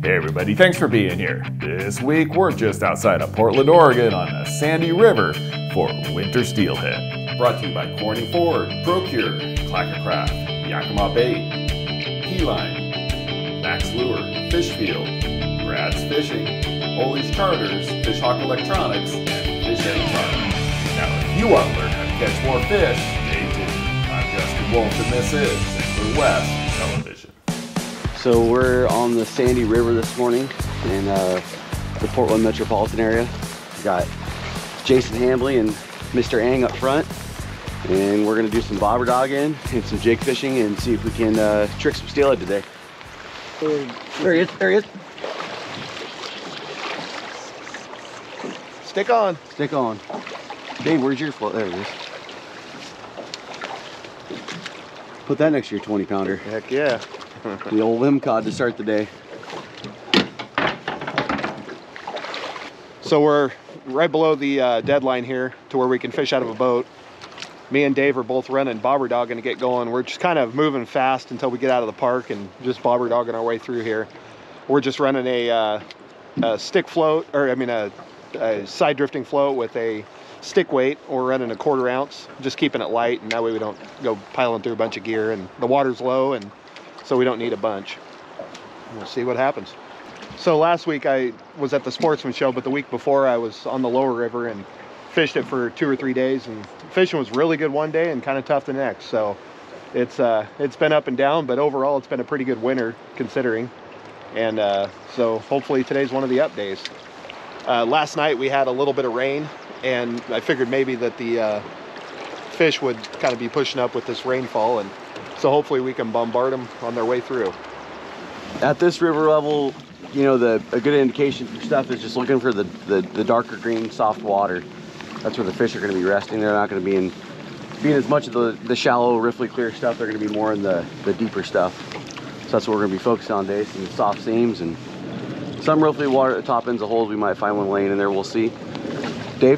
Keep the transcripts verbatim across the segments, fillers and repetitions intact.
Hey everybody, thanks for being here. This week we're just outside of Portland, Oregon on the Sandy River for winter steelhead. Brought to you by Corning Ford, Pro-Cure, Clackacraft, Yakima Bait, Keyline, Max Lure, Fishfield, Brad's Fishing, Holy's Charters, Fishhawk Electronics, and Fish Head Farm. Now if you want to learn how to catch more fish, stay tuned. I'm Justin Wolf and this is Saint West Television. So we're on the Sandy River this morning in uh, the Portland metropolitan area. We got Jason Hambly and Mister Eng up front, and we're gonna do some bobber dogging and some jig fishing and see if we can uh, trick some steelhead today. There he is, there he is. Stick on. Stick on. Dave, where's your float? There it is. Put that next to your twenty pounder. Heck yeah. The old limb cod to start the day. So we're right below the uh, deadline here to where we can fish out of a boat. Me and Dave are both running bobber dogging to get going. We're just kind of moving fast until we get out of the park and just bobber dogging our way through here. We're just running a, uh, a stick float, or I mean a, a side drifting float with a stick weight, or we're running a quarter ounce, just keeping it light, and that way we don't go piling through a bunch of gear, and the water's low, and so we don't need a bunch. We'll see what happens. So last week I was at the Sportsman Show, but the week before I was on the lower river and fished it for two or three days, and fishing was really good one day and kind of tough the next. So it's uh, it's been up and down, but overall it's been a pretty good winter considering. And uh, so hopefully today's one of the up days. Uh, last night we had a little bit of rain, and I figured maybe that the uh, fish would kind of be pushing up with this rainfall, and so hopefully we can bombard them on their way through. At this river level, you know, the a good indication for stuff is just looking for the, the, the darker green, soft water. That's where the fish are going to be resting. They're not going to be in, be in as much of the, the shallow, riffly clear stuff. They're going to be more in the, the deeper stuff. So that's what we're going to be focused on today, some soft seams and some riffly water at the top ends of holes. We might find one laying in there, we'll see. Dave?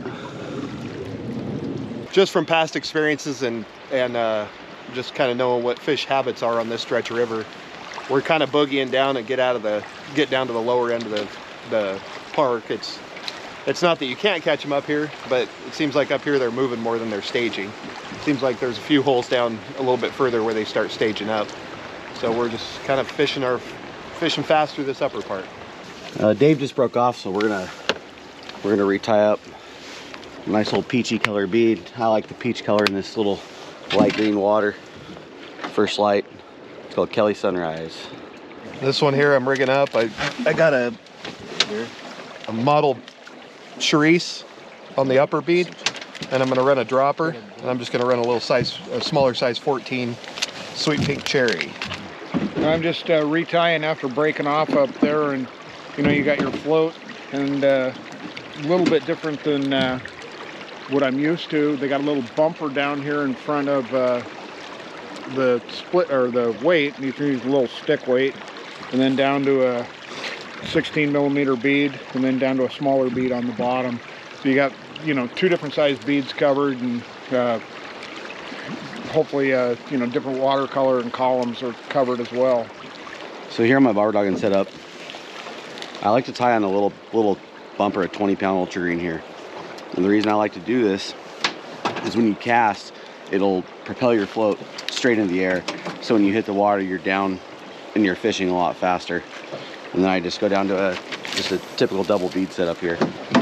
Just from past experiences and, and uh, just kind of knowing what fish habits are on this stretch of river, we're kind of boogieing down and get out of the get down to the lower end of the the park. It's it's not that you can't catch them up here, but it seems like up here they're moving more than they're staging. It seems like there's a few holes down a little bit further where they start staging up. So we're just kind of fishing our fishing fast through this upper part. Uh, Dave just broke off, so we're gonna we're gonna retie up. Nice old peachy color bead. I like the peach color in this little light green water. First light. It's called Kelly Sunrise. This one here I'm rigging up. I I got a a model Charisse on the upper bead, and I'm going to run a dropper, and I'm just going to run a little size, a smaller size fourteen Sweet Pink Cherry. I'm just uh, retying after breaking off up there, and you know you got your float, and uh, a little bit different than uh, what I'm used to. They got a little bumper down here in front of uh, the split or the weight, and you can use a little stick weight, and then down to a sixteen millimeter bead, and then down to a smaller bead on the bottom. So you got, you know, two different size beads covered, and uh, hopefully, uh, you know, different watercolor and columns are covered as well. So here on my bobber dogging setup, I like to tie on a little little bumper, a twenty pound ultra green here. And the reason I like to do this is when you cast, it'll propel your float straight into the air. So when you hit the water, you're down and you're fishing a lot faster. And then I just go down to a just a typical double bead setup here.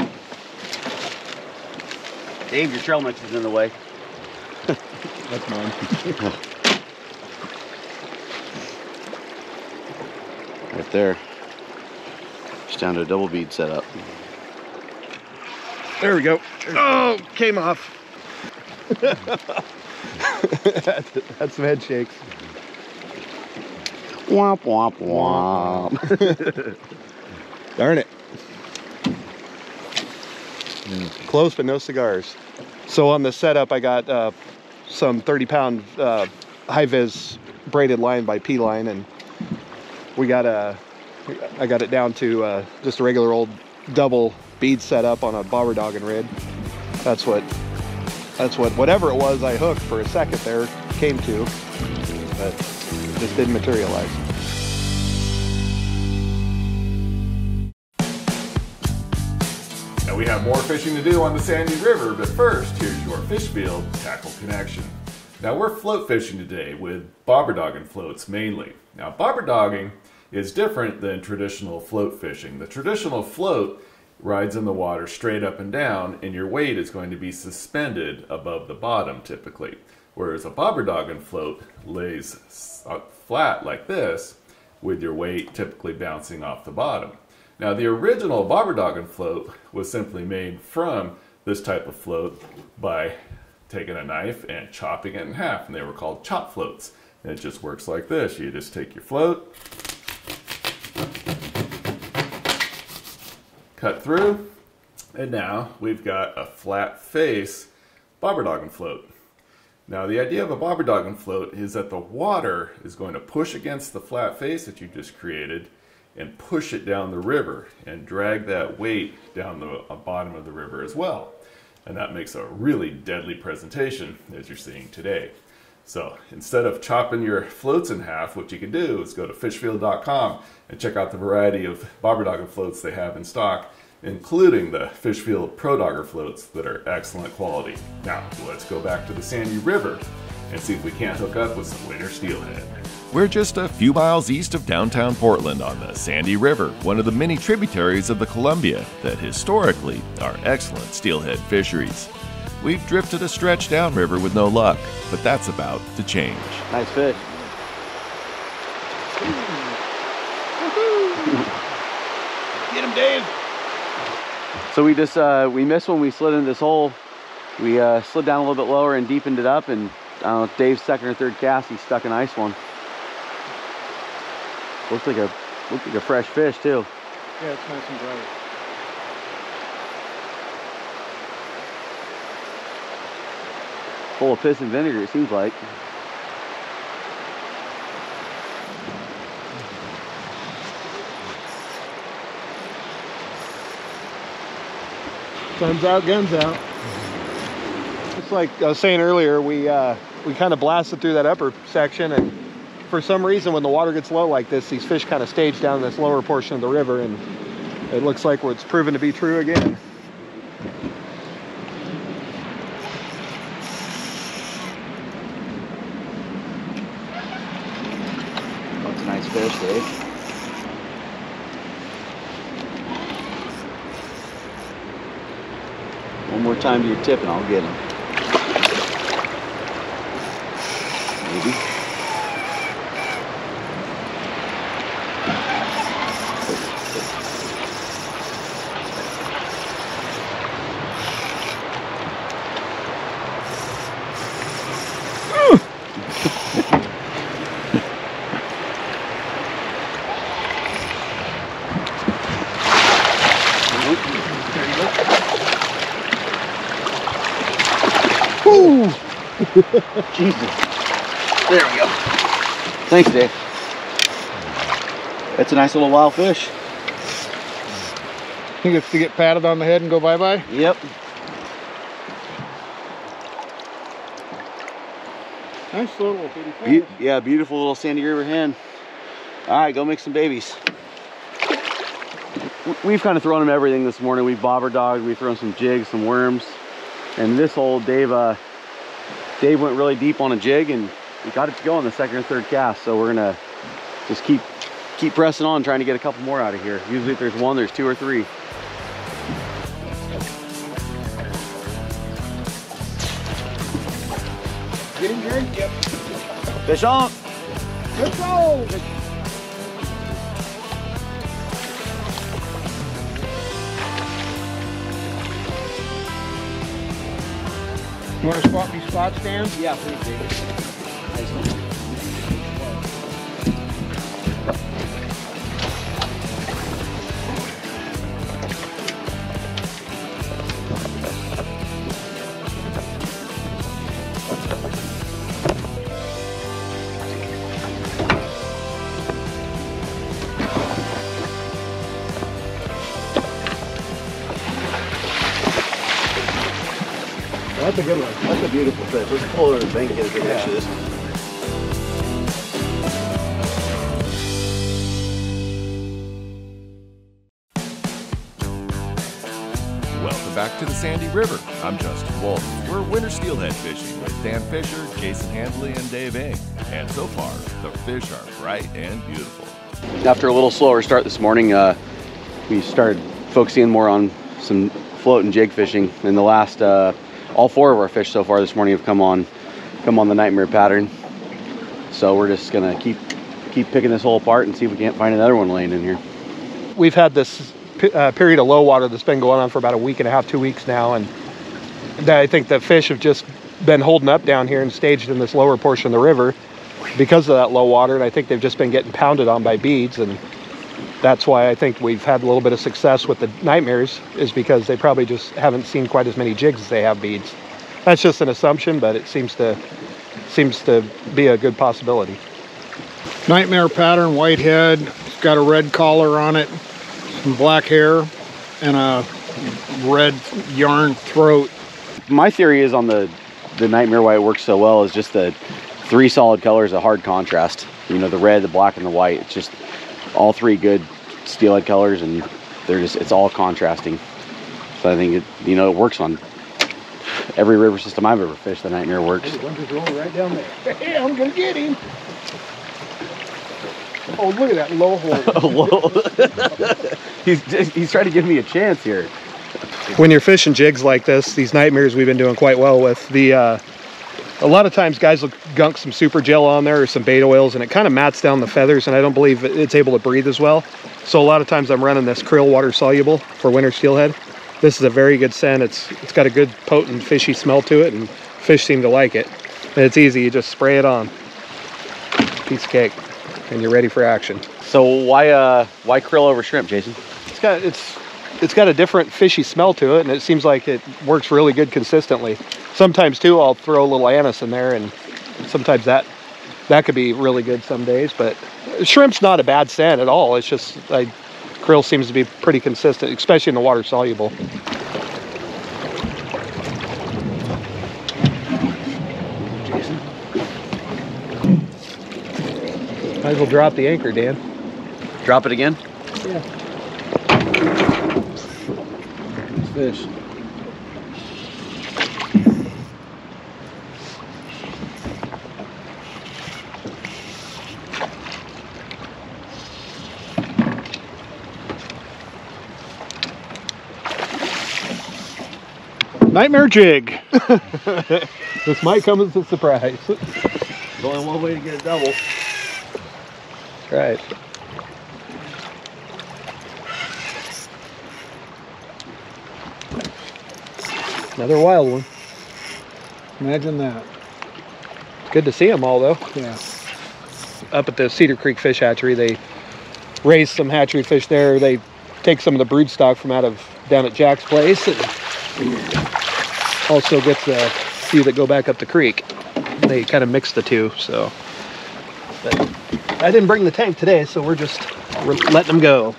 Dave, your trail mix is in the way. That's mine. Right there. Just down to a double bead setup. There we go. Oh, came off. that's, that's some head shakes. Womp, womp, womp. Darn it. Close, but no cigars. So on the setup, I got uh, some thirty pound uh, high-vis braided line by P-Line, and we got a, I got it down to uh, just a regular old double bead setup on a bobber doggin rig. That's what, that's what, whatever it was I hooked for a second there came to, but just didn't materialize. we have more fishing to do on the Sandy River, but first, here's your fish field tackle connection. Now we're float fishing today with bobber doggin floats mainly. Now bobber dogging is different than traditional float fishing. The traditional float rides in the water straight up and down, and your weight is going to be suspended above the bottom typically. Whereas a bobber doggin float lays flat like this with your weight typically bouncing off the bottom. Now the original bobber doggin float was simply made from this type of float by taking a knife and chopping it in half, and they were called chop floats. And it just works like this. You just take your float, cut through, and now we've got a flat face bobber doggin float. Now the idea of a bobber doggin float is that the water is going to push against the flat face that you just created and push it down the river and drag that weight down the bottom of the river as well. And that makes a really deadly presentation as you're seeing today. So instead of chopping your floats in half, what you can do is go to fish field dot com and check out the variety of bobber doggin floats they have in stock, including the Fishfield Pro Dogger floats that are excellent quality. Now let's go back to the Sandy River and see if we can't hook up with some winter steelhead. We're just a few miles east of downtown Portland on the Sandy River, one of the many tributaries of the Columbia that historically are excellent steelhead fisheries. We've drifted a stretch downriver with no luck, but that's about to change. Nice fish. Get him, Dave. So we just, uh, we missed when we slid into this hole. We uh, slid down a little bit lower and deepened it up, and I don't know, Dave's second or third cast, he stuck a nice one. Looks like a, looks like a fresh fish too. Yeah, it's nice and dry. Full of piss and vinegar, it seems like. Sun's out, guns out. It's like I was saying earlier, we uh, we kind of blasted through that upper section, and for some reason when the water gets low like this, these fish kind of stage down this lower portion of the river, and it looks like it's proven to be true again. That's a nice fish, Dave. One more time to your tip and I'll get him. Maybe. Jesus. There we go. Thanks, Dave. That's a nice little wild fish. He gets to get patted on the head and go bye-bye? Yep. Nice little Be yeah, beautiful little Sandy River hen. All right, go make some babies. We've kind of thrown them everything this morning. We've bobber dogged, we've thrown some jigs, some worms. And this hole, Dave, uh, Dave went really deep on a jig and we got it to go on the second or third cast. So we're gonna just keep keep pressing on, trying to get a couple more out of here. Usually if there's one, there's two or three. Get him, Jake? Yep. Fish on! Let's go! You want to spot me spot stand? Yeah, please, David. Nice one. That's a good one. That's a beautiful fish. Let's pull over the bank and get a good picture of this one. back to the Sandy River. I'm Justin Wolf. We're winter steelhead fishing with Dan Fisher, Jason Hambly, and Dave Eng. And so far, the fish are bright and beautiful. After a little slower start this morning, uh, we started focusing more on some float and jig fishing. In the last, uh, all four of our fish so far this morning have come on, come on the nightmare pattern. So we're just gonna keep keep picking this hole apart and see if we can't find another one laying in here. We've had this uh, period of low water that's been going on for about a week and a half, two weeks now, and I think the fish have just been holding up down here and staged in this lower portion of the river because of that low water, and I think they've just been getting pounded on by beads, and that's why I think we've had a little bit of success with the nightmares, is because they probably just haven't seen quite as many jigs as they have beads. That's just an assumption, but it seems to seems to be a good possibility. Nightmare pattern, white head, it's got a red collar on it, some black hair, and a red yarn throat. My theory is on the the nightmare, why it works so well is just the three solid colors, a hard contrast. You know, the red, the black, and the white. It's just all three good steelhead colors, and they're just, it's all contrasting. So I think it, you know, it works on every river system I've ever fished. The nightmare works. One just rolling right down there. Hey, I'm gonna get him. Oh, look at that low hole. he's just, he's trying to give me a chance here. When you're fishing jigs like this, these nightmares we've been doing quite well with. The uh, a lot of times guys will gunk some super gel on there or some bait oils, and it kind of mats down the feathers, and I don't believe it's able to breathe as well. So a lot of times I'm running this Krill Water Soluble for winter steelhead. This is a very good scent. It's it's got a good potent fishy smell to it, and fish seem to like it. And it's easy, you just spray it on. Piece of cake, and you're ready for action. So why uh why krill over shrimp, Jason? It's got it's it's got a different fishy smell to it, and it seems like it works really good consistently. Sometimes too, I'll throw a little anise in there, and sometimes that that could be really good some days. But shrimp's not a bad scent at all. It's just I, krill seems to be pretty consistent, especially in the water soluble. Jason, Might as well drop the anchor, Dan. drop it again. Yeah. Fish. Nightmare jig. This might come as a surprise. There's only one way to get a double. That's right. Another wild one. Imagine that. It's good to see them all, though. Yeah. Up at the Cedar Creek Fish Hatchery, they raise some hatchery fish there. They take some of the brood stock from out of down at Jack's place, and also get the few that go back up the creek. They kind of mix the two, so. But I didn't bring the tank today, so we're just we're letting them go.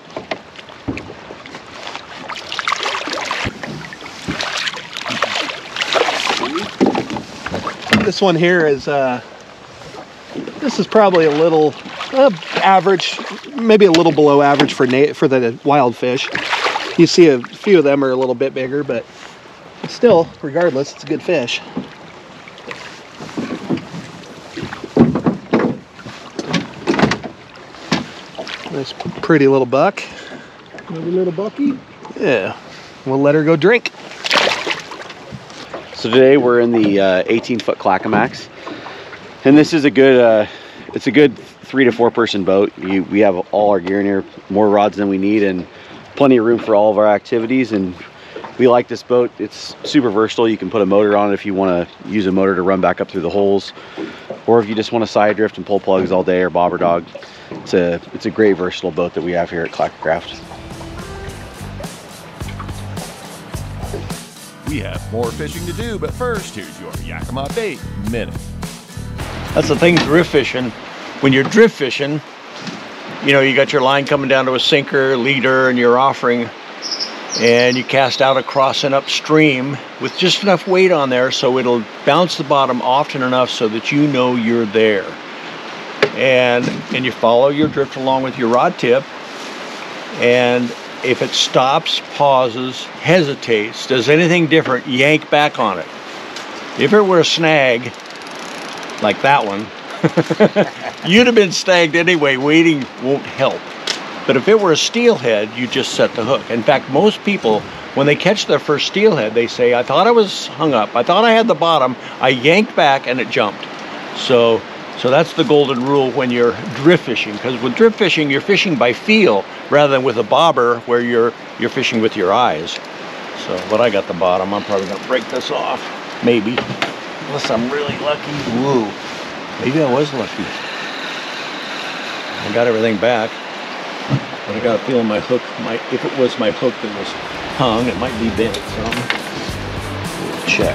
This one here is uh, this is probably a little uh, average, maybe a little below average for na for the wild fish. You see a few of them are a little bit bigger, but still, regardless, it's a good fish. Nice, pretty little buck. Maybe a little bucky. Yeah, we'll let her go drink. So today we're in the uh, eighteen foot Clackamax, and this is a good, uh, it's a good three to four person boat. You, we have all our gear in here, more rods than we need, and plenty of room for all of our activities. And we like this boat. It's super versatile. You can put a motor on it if you want to use a motor to run back up through the holes, or if you just want to side drift and pull plugs all day or bobber dog. It's a it's a great versatile boat that we have here at Clackacraft. We have more fishing to do, but first, here's your Yakima Bait Minute. That's the thing drift fishing. When you're drift fishing, you know, you got your line coming down to a sinker, leader, and you're offering, and you cast out across and upstream with just enough weight on there so it'll bounce the bottom often enough so that you know you're there. And, and you follow your drift along with your rod tip, and if it stops, pauses, hesitates, does anything different, yank back on it. If it were a snag, like that one, you'd have been snagged anyway. Waiting won't help. But if it were a steelhead, you just set the hook. In fact, most people, when they catch their first steelhead, they say, I thought I was hung up. I thought I had the bottom. I yanked back and it jumped. So, so that's the golden rule when you're drift fishing. Because with drift fishing, you're fishing by feel rather than with a bobber where you're, you're fishing with your eyes. So, but I got the bottom. I'm probably going to break this off. Maybe. Unless I'm really lucky. Woo. Maybe I was lucky. I got everything back. But I got a feeling my hook might, if it was my hook that was hung, it might be bent some. We'll check.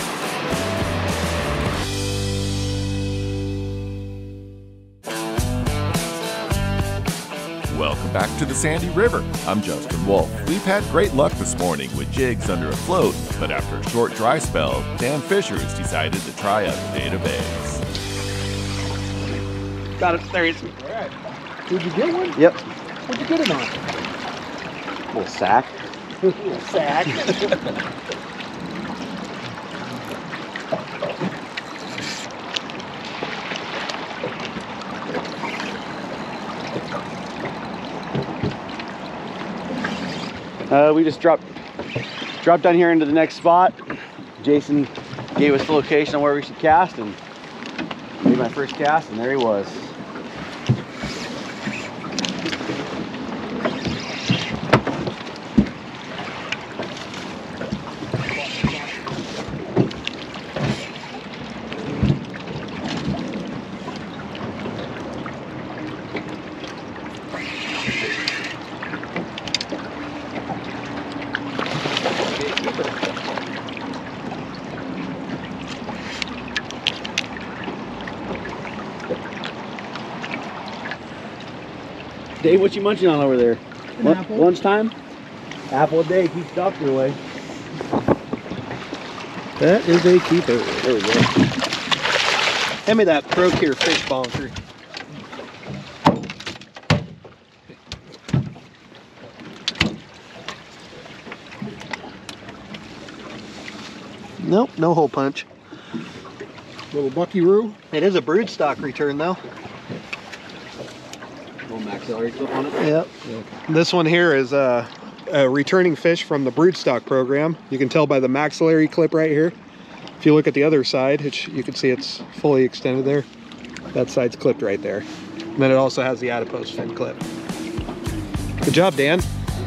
Welcome back to the Sandy River. I'm Justin Wolf. We've had great luck this morning with jigs under a float, but after a short dry spell, Dan Fisher has decided to try out native eggs. Got it. There he is. All right. Did you get one? Yep. What'd you get it on? Little sack. Little sack. Uh, we just dropped dropped down here into the next spot. Jason gave us the location on where we should cast and made my first cast, and there he was. Dave, what you munching on over there? An apple. Lunchtime? Apple a day, keeps doctor away. That is a keeper. There we go. Hand me that Pro-Cure fish bonker. Nope, no hole punch. Little bucky-roo. It is a broodstock return though. Little maxillary clip on it. Yep. Yeah. This one here is a, a returning fish from the broodstock program. You can tell by the maxillary clip right here. If you look at the other side, it's, you can see it's fully extended there. That side's clipped right there. And then it also has the adipose fin clip. Good job, Dan.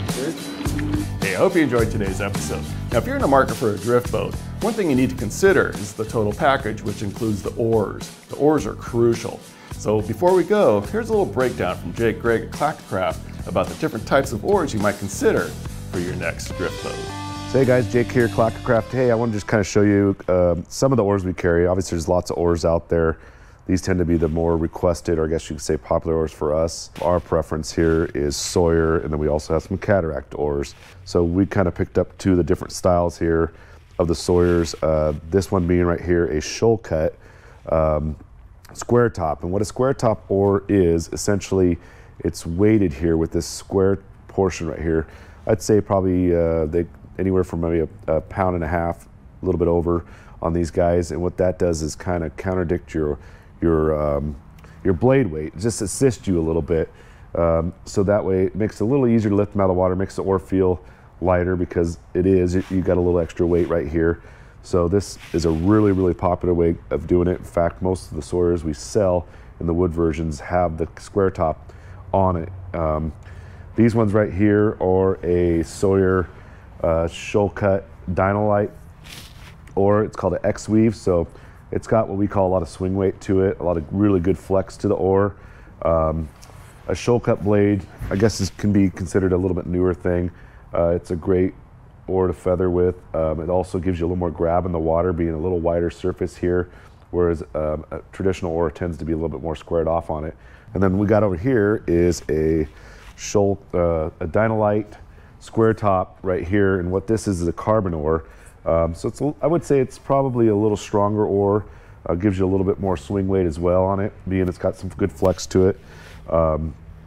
Hey, I hope you enjoyed today's episode. Now, if you're in the market for a drift boat, one thing you need to consider is the total package, which includes the oars. The oars are crucial. So before we go, here's a little breakdown from Jake Gregg of Clackacraft about the different types of oars you might consider for your next drift boat. So hey guys, Jake here, Clackacraft. Hey, I want to just kind of show you uh, some of the oars we carry. Obviously there's lots of oars out there. These tend to be the more requested, or I guess you could say popular oars for us. Our preference here is Sawyer, and then we also have some Cataract oars. So we kind of picked up two of the different styles here of the Sawyers. Uh, this one being right here, a shoal cut um, square top. And what a square top oar is, essentially it's weighted here with this square portion right here. I'd say probably uh, they anywhere from maybe a, a pound and a half, a little bit over on these guys. And what that does is kind of contradict your your um, your blade weight, just assist you a little bit. Um, so that way it makes it a little easier to lift them out of the water, makes the oar feel lighter because it is, you got a little extra weight right here. So this is a really, really popular way of doing it. In fact, most of the Sawyers we sell in the wood versions have the square top on it. Um, these ones right here are a Sawyer uh, shoal cut Dynolite, or it's called an X-weave. So it's got what we call a lot of swing weight to it, a lot of really good flex to the oar. Um, a shoal cut blade, I guess this can be considered a little bit newer thing. Uh, it's a great oar to feather with. Um, it also gives you a little more grab in the water, being a little wider surface here, whereas um, a traditional oar tends to be a little bit more squared off on it. And then we got over here is a shoal, uh, a Dynolite square top right here, and what this is is a carbon oar. Um, so it's, I would say it's probably a little stronger oar, uh, gives you a little bit more swing weight as well on it, being it's got some good flex to it. Um,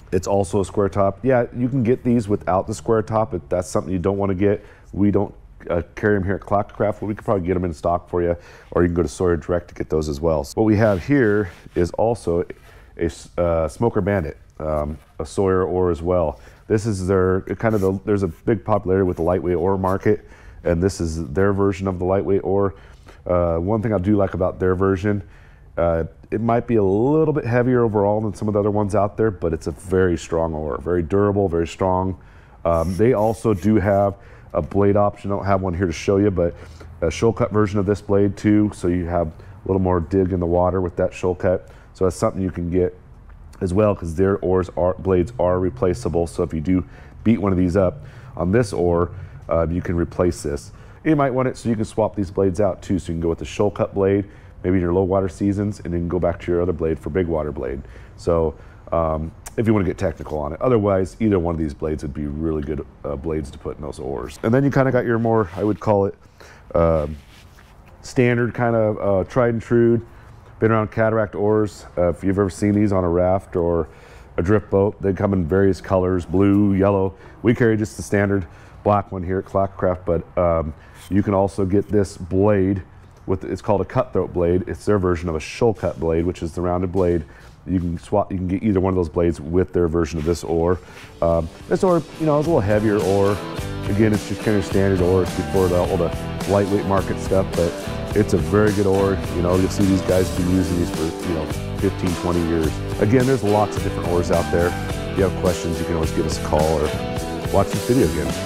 It's also a square top. Yeah, you can get these without the square top if that's something you don't want to get. We don't uh, carry them here at Clackacraft, but we could probably get them in stock for you, or you can go to Sawyer Direct to get those as well. So what we have here is also a uh, Smoker Bandit, um, a Sawyer oar as well. This is their kind of the, there's a big popularity with the lightweight oar market, and this is their version of the lightweight oar. Uh, one thing I do like about their version, uh, it might be a little bit heavier overall than some of the other ones out there, but it's a very strong oar, very durable, very strong. Um, they also do have a blade option. I don't have one here to show you, but a shoal cut version of this blade too, so you have a little more dig in the water with that shoal cut. So that's something you can get as well, because their oars are blades are replaceable. So if you do beat one of these up on this oar, uh, you can replace this. You might want it so you can swap these blades out too. So you can go with the shoal cut blade, maybe in your low water seasons, and then go back to your other blade for big water blade. So um, if you want to get technical on it. Otherwise, either one of these blades would be really good uh, blades to put in those oars. And then you kind of got your more, I would call it, uh, standard kind of uh, tried and true, been around cataract oars. Uh, if you've ever seen these on a raft or a drift boat, they come in various colors, blue, yellow. We carry just the standard black one here at Clackacraft, but um, you can also get this blade with, it's called a cutthroat blade. It's their version of a shoal cut blade, which is the rounded blade. You can swap, you can get either one of those blades with their version of this oar. Um, this oar, you know, is a little heavier oar. Again, it's just kind of standard oar. It's before the, all the lightweight market stuff, but it's a very good oar. You know, you'll see these guys have been using these for, you know, fifteen, twenty years. Again, there's lots of different oars out there. If you have questions, you can always give us a call or watch this video again.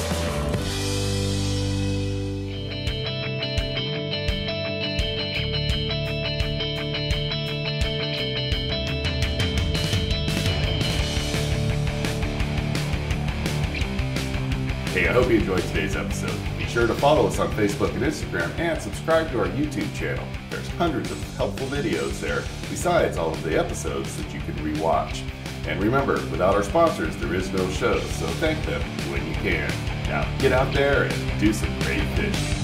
Hey, I hope you enjoyed today's episode. Be sure to follow us on Facebook and Instagram and subscribe to our YouTube channel. There's hundreds of helpful videos there, besides all of the episodes that you can rewatch. And remember, without our sponsors, there is no show, so thank them when you can. Now, get out there and do some great fishing.